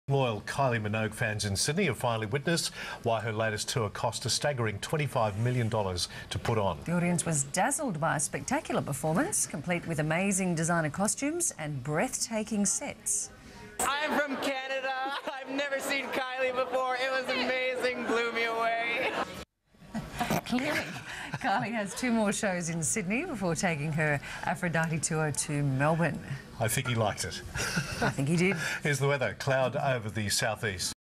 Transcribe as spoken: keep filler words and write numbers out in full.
Loyal Kylie Minogue fans in Sydney have finally witnessed why her latest tour cost a staggering twenty-five million dollars to put on. The audience was dazzled by a spectacular performance, complete with amazing designer costumes and breathtaking sets. I'm from Canada. I've never seen Kylie before. It was amazing. Blew me away. Clearly, Kylie has two more shows in Sydney before taking her Aphrodite tour to Melbourne. I think he liked it. I think he did. Here's the weather. Cloud over the southeast.